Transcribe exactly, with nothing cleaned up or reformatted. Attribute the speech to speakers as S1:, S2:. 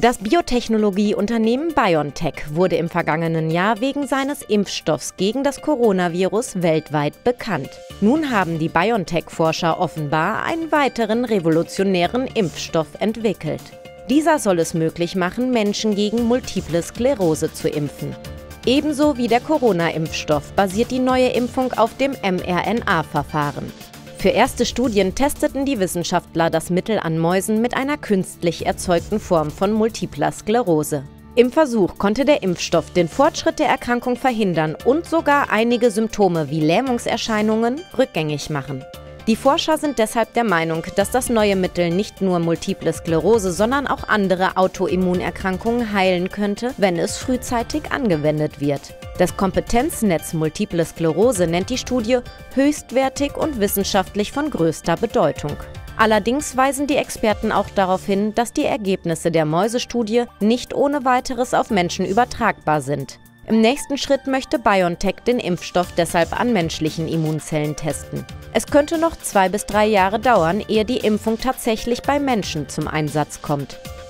S1: Das Biotechnologieunternehmen BioNTech wurde im vergangenen Jahr wegen seines Impfstoffs gegen das Coronavirus weltweit bekannt. Nun haben die BioNTech-Forscher offenbar einen weiteren revolutionären Impfstoff entwickelt. Dieser soll es möglich machen, Menschen gegen Multiple Sklerose zu impfen. Ebenso wie der Corona-Impfstoff basiert die neue Impfung auf dem mRNA-Verfahren. Für erste Studien testeten die Wissenschaftler das Mittel an Mäusen mit einer künstlich erzeugten Form von Multipler Sklerose. Im Versuch konnte der Impfstoff den Fortschritt der Erkrankung verhindern und sogar einige Symptome wie Lähmungserscheinungen rückgängig machen. Die Forscher sind deshalb der Meinung, dass das neue Mittel nicht nur Multiple Sklerose, sondern auch andere Autoimmunerkrankungen heilen könnte, wenn es frühzeitig angewendet wird. Das Kompetenznetz Multiple Sklerose nennt die Studie höchstwertig und wissenschaftlich von größter Bedeutung. Allerdings weisen die Experten auch darauf hin, dass die Ergebnisse der Mäusestudie nicht ohne weiteres auf Menschen übertragbar sind. Im nächsten Schritt möchte BioNTech den Impfstoff deshalb an menschlichen Immunzellen testen. Es könnte noch zwei bis drei Jahre dauern, ehe die Impfung tatsächlich bei Menschen zum Einsatz kommt.